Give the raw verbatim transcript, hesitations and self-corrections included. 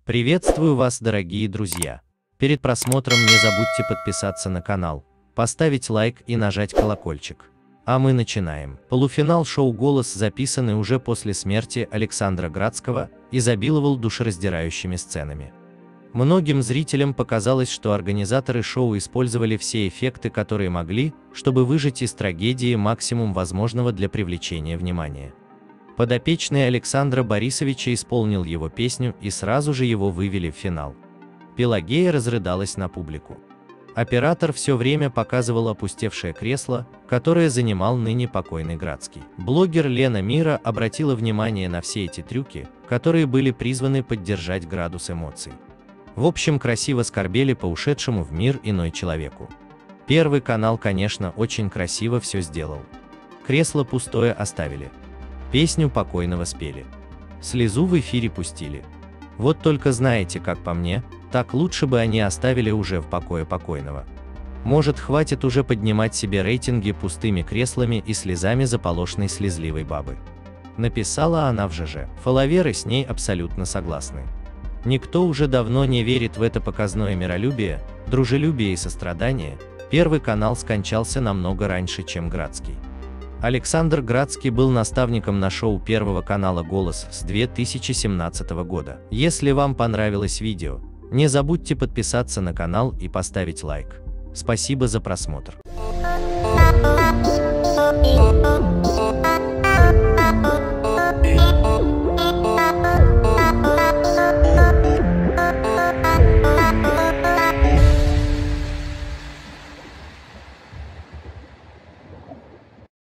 Приветствую вас, дорогие друзья! Перед просмотром не забудьте подписаться на канал, поставить лайк и нажать колокольчик. А мы начинаем. Полуфинал шоу «Голос», записанный уже после смерти Александра Градского, изобиловал душераздирающими сценами. Многим зрителям показалось, что организаторы шоу использовали все эффекты, которые могли, чтобы выжать из трагедии максимум возможного для привлечения внимания. Подопечный Александра Борисовича исполнил его песню, и сразу же его вывели в финал. Пелагея разрыдалась на публику. Оператор все время показывал опустевшее кресло, которое занимал ныне покойный Градский. Блогер Лена Мира обратила внимание на все эти трюки, которые были призваны поддержать градус эмоций. В общем, красиво скорбели по ушедшему в мир иной человеку. Первый канал, конечно, очень красиво все сделал. Кресло пустое оставили. Песню покойного спели. Слезу в эфире пустили. Вот только знаете, как по мне, так лучше бы они оставили уже в покое покойного. Может, хватит уже поднимать себе рейтинги пустыми креслами и слезами заполошной слезливой бабы. Написала она в ЖЖ. Фолловеры с ней абсолютно согласны. Никто уже давно не верит в это показное миролюбие, дружелюбие и сострадание. Первый канал скончался намного раньше, чем Градский. Александр Градский был наставником на шоу Первого канала «Голос» с две тысячи семнадцатого года. Если вам понравилось видео, не забудьте подписаться на канал и поставить лайк. Спасибо за просмотр.